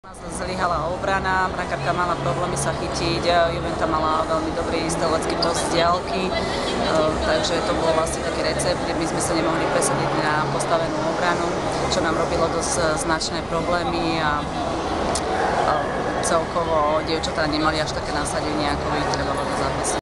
Zlyhala obrana, brankárka mala problémy sa chytiť, Juventa mala veľmi dobrý strelecký post z diaľky, takže to bol vlastne taký recept, kde my sme sa nemohli presadiť na postavenú obranu, čo nám robilo dosť značné problémy a celkovo dievčatá nemali až také nasadenie, ako ich trebalo do zápasu.